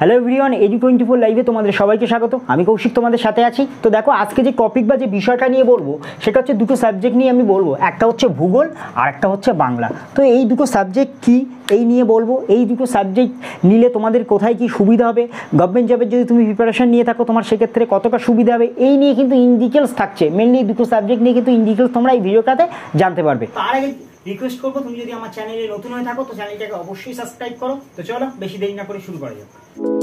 Hello everyone, এডু24 লাইভে তোমাদের সবাইকে স্বাগত। আমি কৌশিক তোমাদের সাথে আছি। তো দেখো, আজকে যে টপিক বা যে বিষয়টা নিয়ে বলবো সেটা হচ্ছে দুটো সাবজেক্ট নিয়ে আমি বলবো। একটা হচ্ছে ভূগোল আর একটা হচ্ছে বাংলা। তো এই দুটো সাবজেক্ট কি এই নিয়ে বলবো। এই দুটো সাবজেক্ট নিলে তোমাদের কোথায় কি সুবিধা হবে, গভর্নমেন্ট জবের যদি তুমি প্রিপারেশন নিয়ে থাকো তোমার সেক্ষেত্রে কতটা সুবিধা হবে, এই নিয়ে কিন্তু ইন ডিটেলস থাকছে। মেনলি দুটো সাবজেক্ট নিয়ে কিন্তু ইন ডিটেলস তোমরা এই ভিডিওটাতে জানতে পারবে। তার আগে রিকোয়েস্ট করবো, তুমি যদি আমার চ্যানেলে নতুন হয়ে থাকো তো চ্যানেলটাকে অবশ্যই সাবস্ক্রাইব করো। তো চলো বেশি দেরি না করে শুরু করা যাক।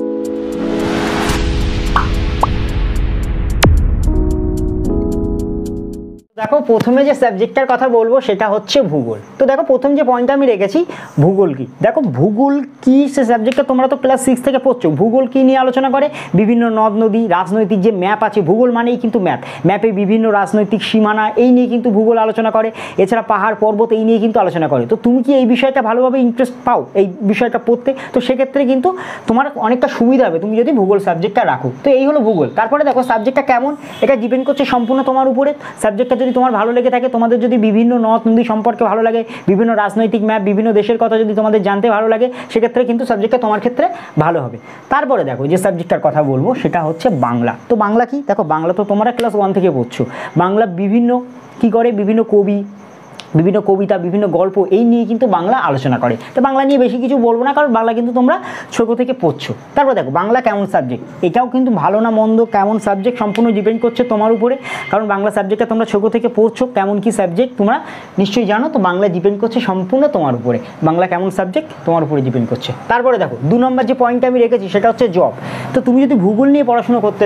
দেখো, প্রথমে যে সাবজেক্টটার কথা বলবো সেটা হচ্ছে ভূগোল। তো দেখো, প্রথম যে পয়েন্টটা আমি রেখেছি ভূগোল কি। দেখো, ভূগোল কি সে সাবজেক্টটা তোমরা তো ক্লাস 6 থেকে পড়ছো। ভূগোল কি নিয়ে আলোচনা করে? বিভিন্ন নদ নদী, রাজনৈতিক যে ম্যাপ আছে, ভূগোল মানেই কিন্তু ম্যাপ, ম্যাপে বিভিন্ন রাজনৈতিক সীমানা এই নিয়ে কিন্তু ভূগোল আলোচনা করে। এছাড়া পাহাড় পর্বত এই নিয়ে কিন্তু আলোচনা করে। তো তুমি কি এই বিষয়টা ভালোভাবে ইন্টারেস্ট পাও এই বিষয়টা পড়তে? তো সেক্ষেত্রে কিন্তু তোমার অনেকটা সুবিধা হবে তুমি যদি ভূগোল সাবজেক্টটা রাখো। তো এই হলো ভূগোল। তারপরে দেখো, সাবজেক্টটা কেমন এটা ডিপেন্ড করছে সম্পূর্ণ তোমার উপরে। সাবজেক্টটা যদি তোমার ভালো লেগে থাকে, তোমাদের যদি বিভিন্ন নদ নদী সম্পর্কে ভালো লাগে, বিভিন্ন রাজনৈতিক ম্যাপ, বিভিন্ন দেশের কথা যদি তোমাদের জানতে ভালো লাগে, সেক্ষেত্রে কিন্তু সাবজেক্টটা তোমার ক্ষেত্রে ভালো হবে। তারপরে দেখো, যে সাবজেক্টটার কথা বলবো সেটা হচ্ছে বাংলা। তো বাংলা কি? দেখো, বাংলা তো তোমরা ক্লাস 1 থেকে পড়ছো। বাংলা বিভিন্ন কি করে, বিভিন্ন কবি, বিভিন্ন কবিতা, বিভিন্ন গল্প এই নিয়ে কিন্তু বাংলা আলোচনা করে। তো বাংলা নিয়ে বেশি কিছু বলবো না, কারণ বাংলা কিন্তু তোমরা ছোটো থেকে পড়ছো। তারপর দেখো, বাংলা কেমন সাবজেক্ট, এটাও কিন্তু ভালো না মন্দ, কেমন সাবজেক্ট সম্পূর্ণ ডিপেন্ড করছে তোমার উপরে। কারণ বাংলা সাবজেক্টটা তোমরা ছোটো থেকে পড়ছো, কেমন কি সাবজেক্ট তোমরা নিশ্চয়ই জানো। তো বাংলা ডিপেন্ড করছে সম্পূর্ণ তোমার উপরে, বাংলা কেমন সাবজেক্ট তোমার উপরে ডিপেন্ড করছে। তারপরে দেখো, 2 নম্বর যে পয়েন্টটা আমি রেখেছি সেটা হচ্ছে জব। তো তুমি যদি ভূগোল নিয়ে পড়াশোনা করতে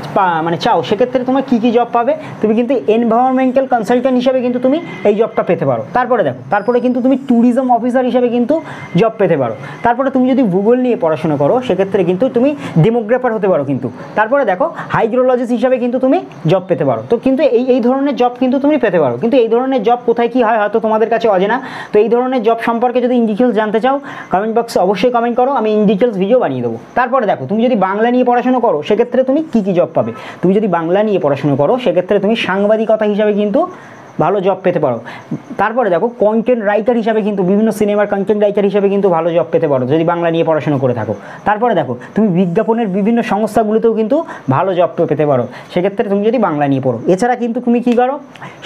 চাও, সেক্ষেত্রে তোমার কী কী জব পাবে? তুমি কিন্তু এনভায়রনমেন্টাল কনসালটেন্ট হিসেবে কিন্তু তুমি এই জবটা পেতে পারো। তারপরে দেখো, তারপরে কিন্তু তুমি ট্যুরিজম অফিসার হিসেবে কিন্তু জব পেতে পারো। তারপরে তুমি যদি ভূগোল নিয়ে পড়াশোনা করো সেক্ষেত্রে কিন্তু তুমি ডেমোগ্রাফার হতে পারো কিন্তু। তারপরে দেখো, হাইড্রোলজিস্ট হিসেবে কিন্তু তুমি জব পেতে পারো। তো কিন্তু এই ধরনের জব কিন্তু তুমি পেতে পারো। কিন্তু এই ধরনের জব কোথায় কী হয় হয়তো তোমাদের কাছে অজানা। তো এই ধরনের জব সম্পর্কে যদি ইন ডিটেলস জানতে চাও, কমেন্ট বক্সে অবশ্যই কমেন্ট করো, আমি ইন ডিটেলস ভিডিও বানিয়ে দেবো। তারপরে দেখো, তুমি যদি বাংলা নিয়ে পড়াশোনা করো সেক্ষেত্রে তুমি কী কী জব পাবে? তুমি যদি বাংলা নিয়ে পড়াশোনা করো সেক্ষেত্রে তুমি সাংবাদিকতা হিসাবে কিন্তু ভালো জব পেতে পারো। তারপরে দেখো, কন্টেন্ট রাইটার হিসাবে কিন্তু বিভিন্ন সিনেমার কন্টেন্ট রাইটার হিসাবে কিন্তু ভালো জব পেতে পারো যদি বাংলা নিয়ে পড়াশোনা করে থাকো। তারপরে দেখো, তুমি বিজ্ঞাপনের বিভিন্ন সংস্থাগুলোতেও কিন্তু ভালো জব পেতে পারো সেক্ষেত্রে তুমি যদি বাংলা নিয়ে পড়ো। এছাড়া কিন্তু তুমি কী করো,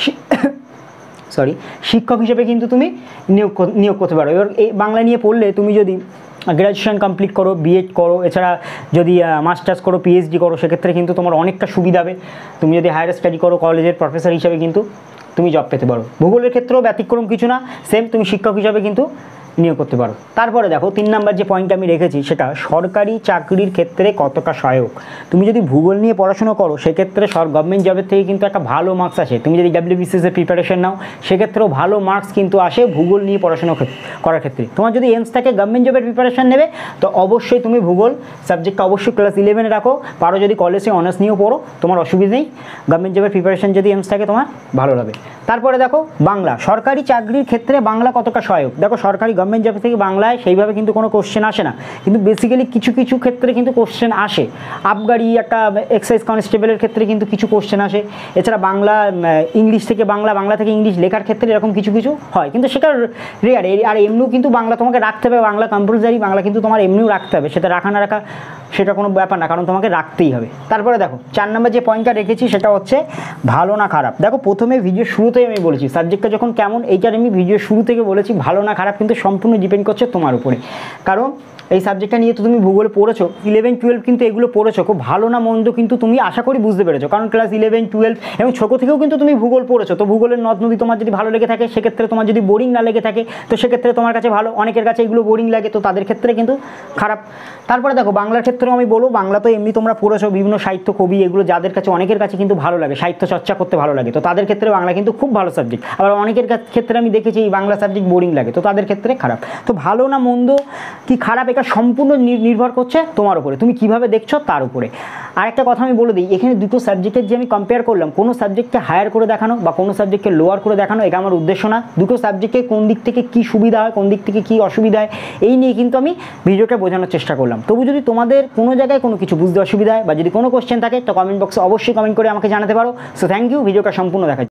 শিক্ষক হিসেবে কিন্তু তুমি নিয়োগ করতে পারো। এবার এই বাংলা নিয়ে পড়লে তুমি যদি গ্র্যাজুয়েশন কমপ্লিট করো, বিএড করো, এছাড়া যদি মাস্টার্স করো, পিএইচডি করো, সেক্ষেত্রে কিন্তু তোমার অনেকটা সুবিধা হবে। তুমি যদি হায়ার স্টাডি করো, কলেজের প্রফেসর হিসেবে কিন্তু তুমি জব পেতে পারো। ভূগোলের ক্ষেত্রেও ব্যতিক্রম কিছু না, সেম তুমি শিক্ষক হিসাবে কিন্তু নিয়োগ করতে পারো। তারপরে দেখো, 3 নম্বর যে পয়েন্ট আমি রেখেছি সেটা সরকারি চাকরির ক্ষেত্রে কতটা সহায়ক। তুমি যদি ভূগোল নিয়ে পড়াশোনা করো সেক্ষেত্রে গভর্নমেন্ট জবের থেকে কিন্তু একটা ভালো মার্কস আসে। তুমি যদি ডাব্লিউবিসিএসের প্রিপারেশন নাও সেক্ষেত্রেও ভালো মার্কস কিন্তু আসে ভূগোল নিয়ে পড়াশোনা করার ক্ষেত্রে। তোমার যদি এমস থাকে গভর্নমেন্ট জবের প্রিপারেশন নেবে তো অবশ্যই তুমি ভূগোল সাবজেক্টটা অবশ্যই ক্লাস 11-এ রাখো। পারো যদি কলেজে অনার্স নিয়েও পড়ো, তোমার অসুবিধা নেই। গভর্নমেন্ট জবের প্রিপারেশন যদি এমস থাকে তোমার ভালো হবে। তারপরে দেখো, বাংলা সরকারি চাকরির ক্ষেত্রে বাংলা কতটা সহায়ক। দেখো, সরকারি গভর্নমেন্ট জব থেকে বাংলায় সেইভাবে কিন্তু কোনো কোশ্চেন আসে না, কিন্তু বেসিক্যালি কিছু কিছু ক্ষেত্রে কিন্তু কোশ্চেন আসে। আবগারি একটা এক্সাইজ কনস্টেবলের ক্ষেত্রে কিন্তু কিছু কোশ্চেন আসে। এছাড়া বাংলা ইংলিশ থেকে বাংলা, বাংলা থেকে ইংলিশ লেখার ক্ষেত্রে এরকম কিছু কিছু হয়, কিন্তু সেটা রেয়ার। আর এমনিও কিন্তু বাংলা তোমাকে রাখতে হবে, বাংলা কম্পালসারি, বাংলা কিন্তু তোমার এমনিও রাখতে হবে। সেটা রাখা না রাখা সেটা কোনো ব্যাপার না, কারণ তোমাকে রাখতেই হবে। তারপরে দেখো, 4 নম্বর যে পয়েন্টটা রেখেছি সেটা হচ্ছে ভালো না খারাপ। দেখো, প্রথমে ভিডিও শুরুতেই আমি বলেছি সাবজেক্টটা যখন কেমন এইটার আমি ভিডিও শুরু থেকে বলেছি, ভালো না খারাপ কিন্তু সম্পূর্ণ ডিপেন্ড করছে তোমার উপরে। কারণ এই সাবজেক্টটা নিয়ে তো তুমি ভূগোলে পড়েছো, 11-12 কিন্তু এগুলো পড়েছো, খুব ভালো না মন্দ কিন্তু তুমি আশা করি বুঝতে পেরেছো। কারণ ক্লাস 11-12 এবং ছোটো থেকেও কিন্তু তুমি ভূগোল পড়েছো। তো ভূগোলের নদ নদী তোমার যদি ভালো লেগে থাকে সেক্ষেত্রে, তোমার যদি বোরিং না লেগে থাকে তো সেক্ষেত্রে তোমার কাছে ভালো। অনেকের কাছে এগুলো বোরিং লাগে, তো তাদের ক্ষেত্রে কিন্তু খারাপ। তারপরে দেখো, বাংলার ক্ষেত্রেও আমি বলবো, বাংলা তো এমনি তোমরা পড়েছো, বিভিন্ন সাহিত্য কবি এগুলো যাদের কাছে, অনেকের কাছে কিন্তু ভালো লাগে, সাহিত্য চর্চা করতে ভালো লাগে, তো তাদের ক্ষেত্রে বাংলা কিন্তু খুব ভালো সাবজেক্ট। আবার অনেকের ক্ষেত্রে আমি দেখেছি এই বাংলা সাবজেক্ট বোরিং লাগে, তো তাদের ক্ষেত্রে খারাপ। তো ভালো না মন্দ কি খারাপ এটা সম্পূর্ণ নির্ভর করছে তোমার উপরে, তুমি কিভাবে দেখছো তার উপরে। আর একটা কথা আমি বলে দিই, এখানে দুটো সাবজেক্টের যে আমি কম্পেয়ার করলাম, কোনো সাবজেক্টকে হায়ার করে দেখানো বা কোনো সাবজেক্টকে লোয়ার করে দেখানো এটা আমার উদ্দেশ্য না। দুটো সাবজেক্টে কোন দিক থেকে কী সুবিধা হয়, কোন দিক থেকে কী অসুবিধা হয় এই নিয়ে কিন্তু আমি ভিডিওটা বোঝানোর চেষ্টা করলাম। তবু যদি তোমাদের কোনো জায়গায় কোনো কিছু বুঝতে অসুবিধা হয় বা যদি কোনো কোশ্চেন থাকে তো কমেন্ট বক্সে অবশ্যই কমেন্ট করে আমাকে জানাতে পারো। সো থ্যাংক ইউ ভিডিওটা সম্পূর্ণ দেখার জন্য।